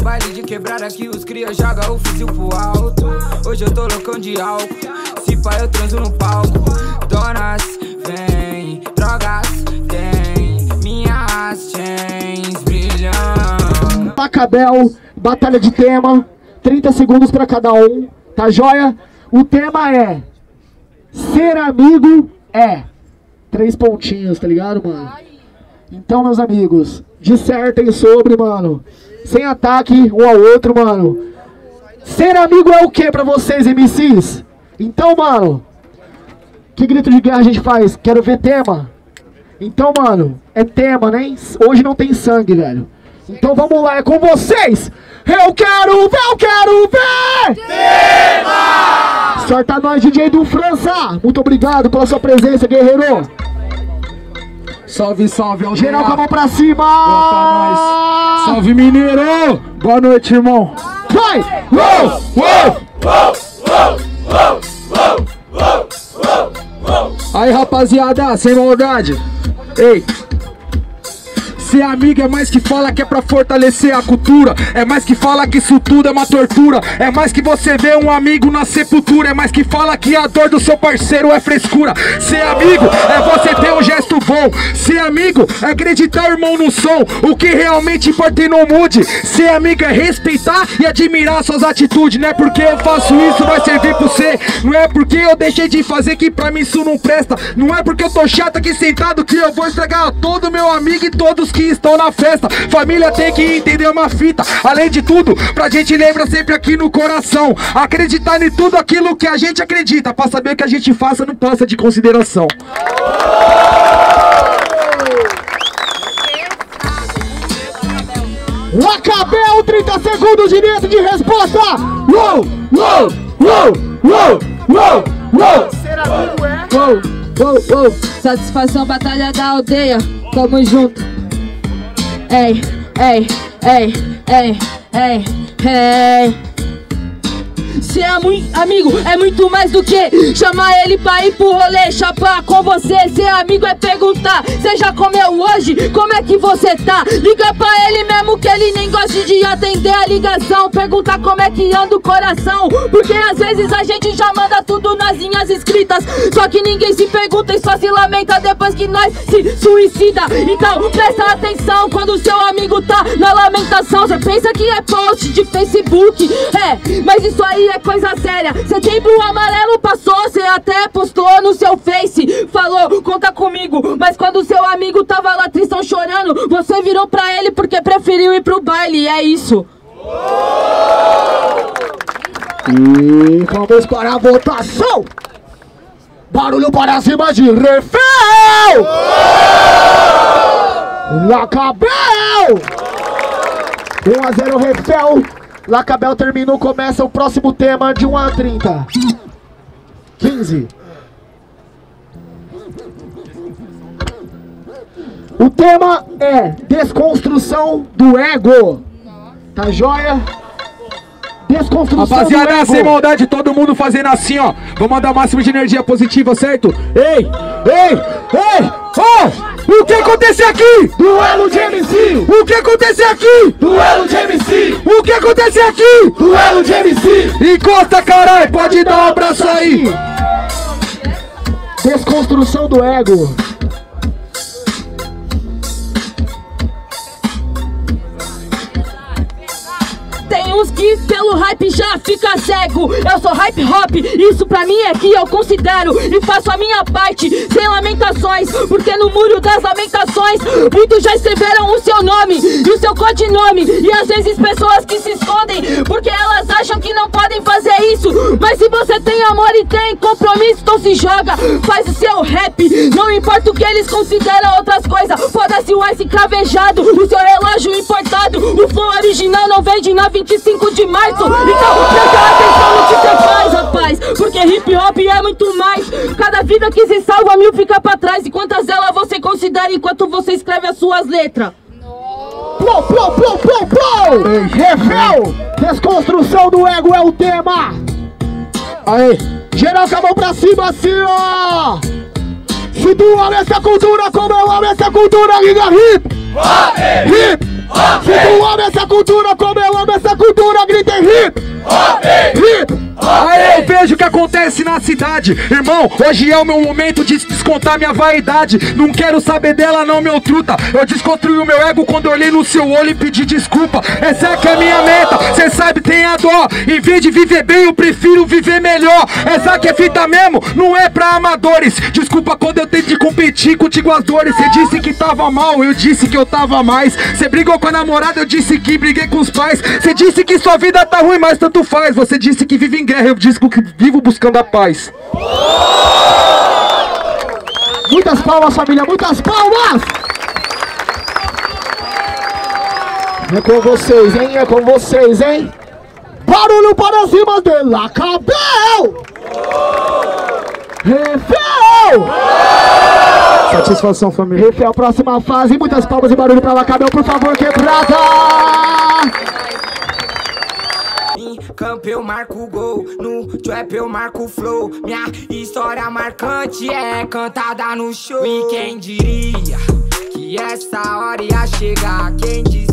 baile de quebrada que os cria joga o fuzil pro alto. Hoje eu tô loucão de álcool, se pá eu transo no palco. Donas, vem, drogas, tem, minhas chains brilham. Macabel, batalha de tema, 30 segundos pra cada um, tá joia? O tema é ser amigo é 3 pontinhos, tá ligado, mano? Então, meus amigos, dissertem sobre, mano, sem ataque um ao outro, mano. Ser amigo é o que pra vocês, MCs? Então, mano, que grito de guerra a gente faz? Quero ver tema. Então, mano, é tema, né? Hoje não tem sangue, velho. Então vamos lá, é com vocês! Eu quero ver! Tema! Sorta nós, DJ do França! Muito obrigado pela sua presença, guerreiro! Salve, salve, aldeia. Geral com a mão pra cima! Boa pra nós. Salve, mineiro! Boa noite, irmão! Vai! Uou, uou! Aí, rapaziada, sem maldade! Ei! Ser amigo é mais que fala que é pra fortalecer a cultura. É mais que fala que isso tudo é uma tortura. É mais que você vê um amigo na sepultura. É mais que fala que a dor do seu parceiro é frescura. Ser amigo é você ter um gesto bom. Ser amigo é acreditar, irmão, no som. O que realmente importa e não mude. Ser amigo é respeitar e admirar suas atitudes. Não é porque eu faço isso vai servir pra você. Não é porque eu deixei de fazer que pra mim isso não presta. Não é porque eu tô chato aqui sentado que eu vou estragar todo meu amigo e todos que estão na festa. Família tem que entender uma fita. Além de tudo, pra gente lembrar sempre aqui no coração. Acreditar em tudo aquilo que a gente acredita. Pra saber o que a gente faça não passa de consideração. Macabel, 30 segundos de direito de resposta! Uou! Uou! Uou! Uou! Uou! Uou! Ser amigo é? Uou! Uou! Uou! Satisfação, batalha da aldeia. Tamo junto. Ei, ei, ei, ei, ei, ei. Ser amigo é muito mais do que chamar ele pra ir pro rolê, chapar com você. Ser amigo é perguntar: você já comeu hoje? Como é que você tá? Liga pra ele mesmo que ele nem gosta de atender a ligação. Perguntar como é que anda o coração, porque às vezes a gente já manda tudo nas linhas escritas. Só que ninguém se pergunta e só se lamenta depois que nós se suicida. Então presta atenção quando o seu amigo tá na lamentação. Você pensa que é post de Facebook, mas isso aí é coisa séria. Setembro amarelo passou, você até postou no seu Face, falou, conta comigo. Mas quando o seu amigo tava lá tristão chorando, você virou pra ele porque preferiu ir pro baile, é isso. E vamos para a votação. Barulho para cima de refém. Macabel 1-0 refém. Macabel terminou, começa o próximo tema de 1 a 30. 15. O tema é desconstrução do ego. Tá joia? Desconstrução do ego. Rapaziada, sem maldade, todo mundo fazendo assim, ó. Vamos mandar o máximo de energia positiva, certo? Ei, ei, ei, oh! O que aconteceu aqui? Duelo de MC! O que aconteceu aqui? Duelo de MC! O que aconteceu aqui? Duelo de MC! Encosta, caralho, pode dar um abraço aí! Desconstrução do ego. Tem uns que pelo hype já fica cego. Eu sou hype hop, isso pra mim é que eu considero. E faço a minha parte, sem lamentações. Porque no muro das lamentações muitos já escreveram o seu nome e o seu codinome. E às vezes pessoas que se escondem porque elas acham que não podem fazer isso. Mas se você tem amor e tem compromisso, então se joga, faz o seu rap. Não importa o que eles consideram outras coisas. Foda-se o ice cravejado, o seu relógio importado. O flow original não vende na 25 de março. Então presta atenção no que você faz, rapaz. Porque hip hop é muito mais. Cada vida que se salva, 1000 fica pra trás. E quantas delas você considera enquanto você escreve as suas letras? Plou, plou, plou, plou, plou! Refel! Desconstrução do ego é o tema! Aí, geral com a mão pra cima assim, ó! Se tu ama essa cultura como eu amo essa cultura, liga hip! Hip! Se tu ama essa cultura como eu amo essa Aí eu vejo o que acontece na cidade. Irmão, hoje é o meu momento de descontar minha vaidade. Não quero saber dela não, meu truta. Eu desconstruí o meu ego quando eu olhei no seu olho e pedi desculpa. Essa é que é a minha meta, cê sabe, tem a dó. Em vez de viver bem, eu prefiro viver melhor. Essa que é fita mesmo, não é pra amadores. Desculpa quando eu tentei competir contigo as dores. Cê disse que tava mal, eu disse que eu tava mais. Cê brigou com a namorada, eu disse que briguei com os pais. Cê disse que sua vida tá ruim, mas tanto faz. Você disse que vive em guerra, eu disse que vivo buscando a paz. Muitas palmas, família, muitas palmas! É com vocês, hein? É com vocês, hein? Barulho para cima dela, Cabel! Refel! Satisfação, família. Refel, próxima fase. Muitas palmas e barulho para lá, Cabel, por favor, quebrada! Campo eu marco o gol, no trap eu marco o flow. Minha história marcante é cantada no show. E quem diria que essa hora ia chegar? Quem diria?